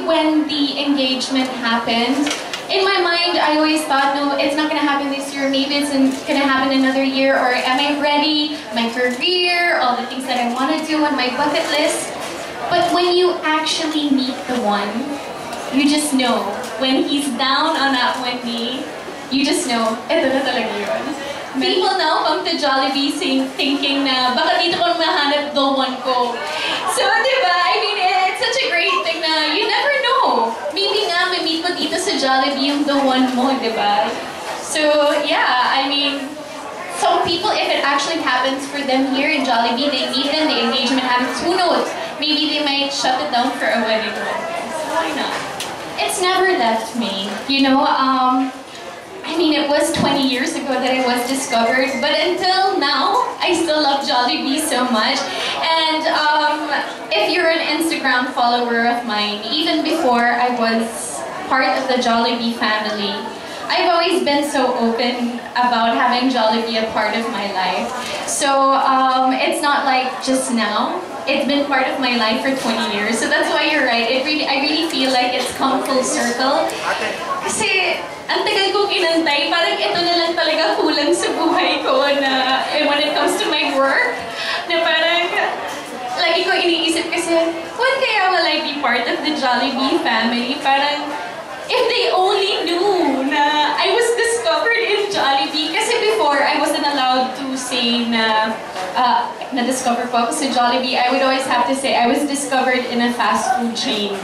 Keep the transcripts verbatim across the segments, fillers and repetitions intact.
when the engagement happened, in my mind, I always thought, no, it's not gonna happen this year. Maybe it's in, gonna happen another year. Or am I ready? My career, all the things that I want to do on my bucket list. But when you actually meet the one, you just know. When he's down on that one knee, you just know, eto na talaga yun. People now come to Jollibee saying, thinking na, baka dito ko mahanap the one ko. So, di ba? I mean, it's such a great thing na you never know. Maybe nga, may meet mo dito sa Jollibee yung the one mo, di ba? So, yeah, I mean, some people, if it actually happens for them here in Jollibee, they meet them, the engagement happens, who knows? Maybe they might shut it down for a wedding one day. So why not? It's never left me, you know? Um, I mean, it was twenty years ago that I was discovered, but until now, I still love Jollibee so much. And um, if you're an Instagram follower of mine, even before I was part of the Jollibee family, I've always been so open about having Jollibee a part of my life. So um, it's not like just now. It's been part of my life for twenty years. So that's why you're right. It really, I really feel like it's come full circle. Kasi ang tagal ko kinantay, parang ito na lang talaga kulang sa buhay ko na when it comes to my work, na parang lagi ko iniisip kasi, when kaya will I be part of the Jollibee family? Parang, if they only knew na I was discovered in Jollibee. Kasi before, I wasn't allowed to say na uh, na-discover po ako sa Jollibee. I would always have to say I was discovered in a fast food chain.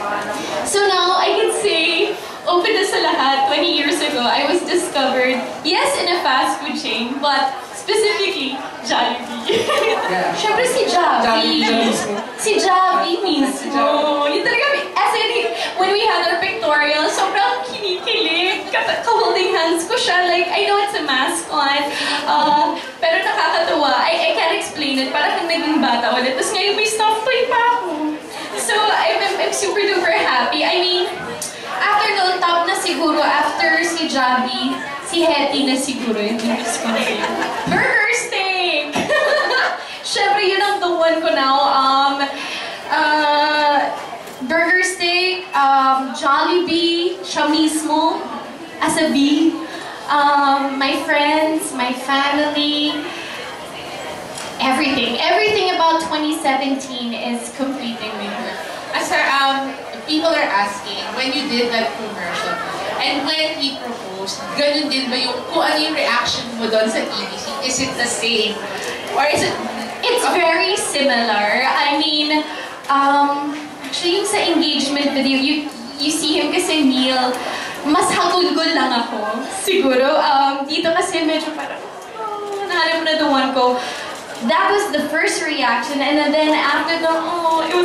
So now, I can say, open na sa lahat, twenty years ago, I was discovered, yes, in a fast food chain, but specifically, Jollibee. Yeah. Siyempre si Javi. Si Javi mismo. Yun talaga, as in, when we had our pictorial, sobrang kinikilig. Ka-holding hands ko siya. Like, I know it's a mask on. Uh, pero nakakatawa. I, I can't explain it. Parang naging bata ulit. Tapos ngayon may stuffed toy pa ako. So, I'm, I'm, I'm super duper happy. I mean, after noon, top na siguro, after si Javi, si Hetty na siguro, yung gusto ko na yun. Burger steak! Siyempre, yun ang the one ko now. Um, uh, burger steak, um, Jollibee, siya mismo, as a B. Um, my friends, my family, everything. Everything about twenty seventeen is completing me. Sir, um, people are asking, when you did that commercial, and when he proposed, ganun din ba yung, kung ano yung reaction mo doon sa T V C? Is it the same? Or is it... It's very similar. I mean, um, actually yung sa engagement video, you, you see him kasi Neil, mas hagulgul lang ako, siguro. Um, dito kasi medyo parang, oh, nahanap mo na the one ko. That was the first reaction, and then after the, oh, it was...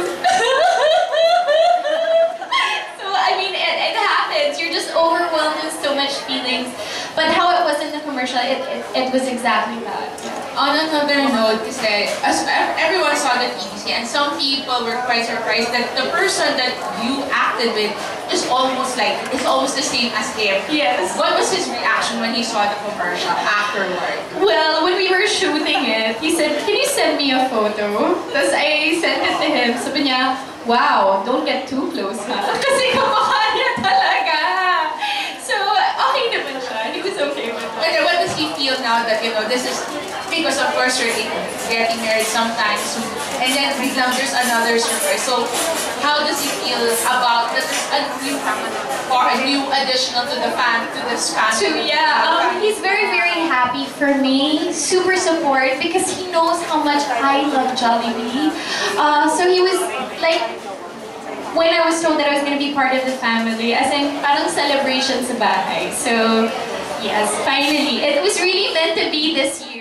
So, I mean, it, it happens. You're just overwhelmed with so much feelings. But how it was in the commercial, it, it, it was exactly that. On another note, kasi, as everyone saw the T V C, and some people were quite surprised that the person that you acted with is almost like, it's almost the same as him. Yes. What was his reaction when he saw the commercial afterward? Well, when we were shooting it, he said, can you send me a photo? Tapos I sent it to him. Sabi niya, wow, don't get too close, ha? Kasi kamukha niya talaga. So, okay naman siya. He was okay with it. Okay, what does he feel now that, you know, this is, because of course you're getting married sometime soon, and then biglang there's another surprise. So, how does he feel about this is a new or a new additional to the fan, to this family? So, yeah, um, he's very, very happy for me, super support, because he knows how much I love Jollibee. Uh, so he was like, when I was told that I was going to be part of the family, as in, parang celebration sa bahay. So, yes, finally, it was really meant to be this year.